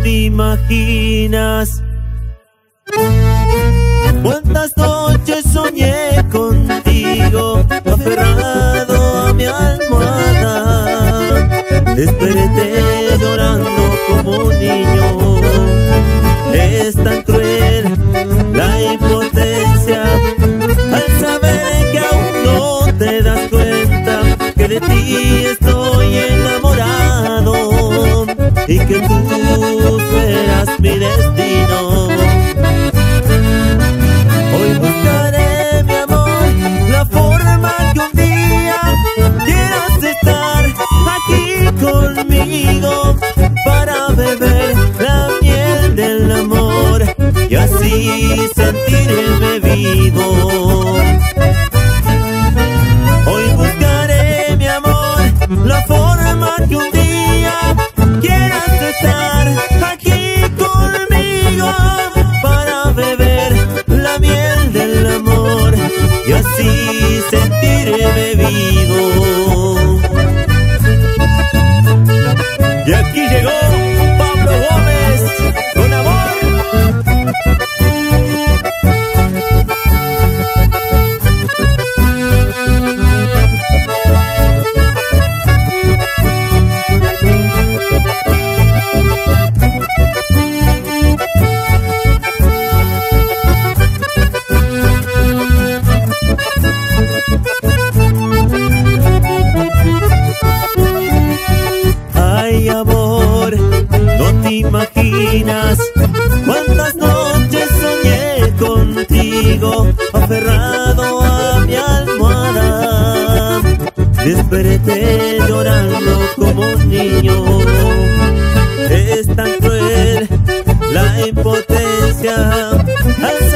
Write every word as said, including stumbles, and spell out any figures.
te imaginas cuántas noches soñé contigo, aferrado a mi almohada. Desperté llorando como un niño. Es tan cruel la impotencia al saber que aún no te das cuenta que de ti estoy enamorado y que tú serás mi destino. Hoy buscaré, mi amor, la forma que un día quieras estar aquí conmigo para beber la miel del amor y así sentirme vivo. Hoy buscaré, mi amor, la forma que un día quieras estar aquí conmigo para beber la miel del amor y así sentirme vivo. Y aquí llegó Pablo Gómez con amor. Ay, amor, no te imaginas cuántas noches soñé contigo, aferrado a mi almohada. Desperté llorando como un niño. Es tan cruel la impotencia al